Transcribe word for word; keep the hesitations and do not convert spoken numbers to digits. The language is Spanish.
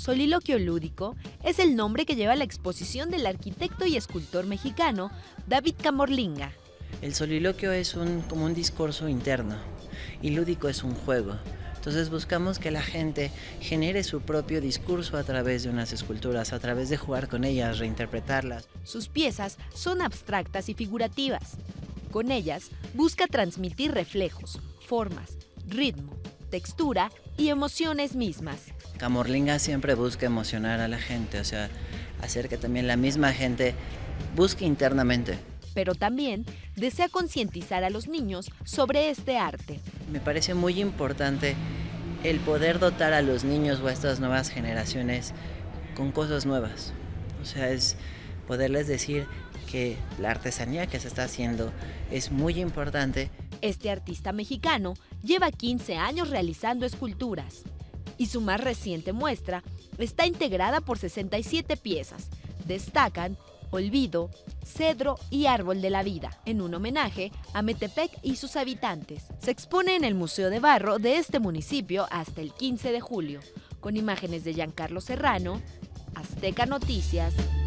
Soliloquio lúdico es el nombre que lleva la exposición del arquitecto y escultor mexicano David Camourlinga. El soliloquio es un, como un discurso interno y lúdico es un juego. Entonces buscamos que la gente genere su propio discurso a través de unas esculturas, a través de jugar con ellas, reinterpretarlas. Sus piezas son abstractas y figurativas. Con ellas busca transmitir reflejos, formas, ritmo, textura y emociones mismas. Camourlinga siempre busca emocionar a la gente, o sea, hacer que también la misma gente busque internamente. Pero también desea concientizar a los niños sobre este arte. Me parece muy importante el poder dotar a los niños o a estas nuevas generaciones con cosas nuevas. O sea, es poderles decir que la artesanía que se está haciendo es muy importante. Este artista mexicano lleva quince años realizando esculturas y su más reciente muestra está integrada por sesenta y siete piezas. Destacan Olvido, Cedro y Árbol de la Vida, en un homenaje a Metepec y sus habitantes. Se expone en el Museo de Barro de este municipio hasta el quince de julio, con imágenes de Giancarlo Serrano, Azteca Noticias.